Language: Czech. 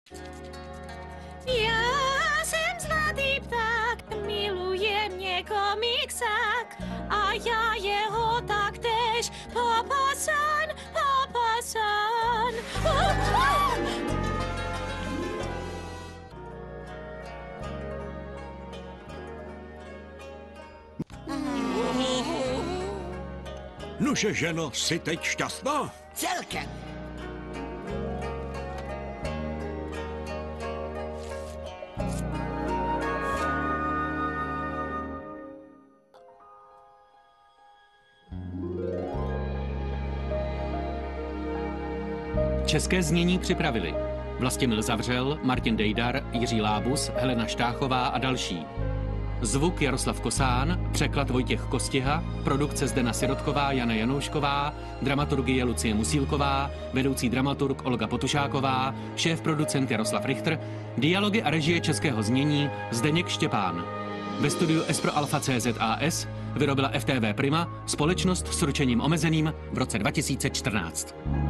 Já jsem zlatý pták, miluje mě komiksák a já jeho taktéž. Papa San, Papa San. Nuže, ženo, jsi teď šťastná? Celkem. České znění připravili Vlastimil Zavřel, Martin Dejdar, Jiří Lábus, Helena Štáchová a další. Zvuk Jaroslav Kosán, překlad Vojtěch Kostiha, produkce Zdena Sirotková, Jana Janoušková, dramaturgie Lucie Musílková, vedoucí dramaturg Olga Potušáková, šéf-producent Jaroslav Richter, dialogy a režie českého znění Zdeněk Štěpán. Ve studiu S pro Alfa CZAS vyrobila FTV Prima, společnost s ručením omezeným v roce 2014.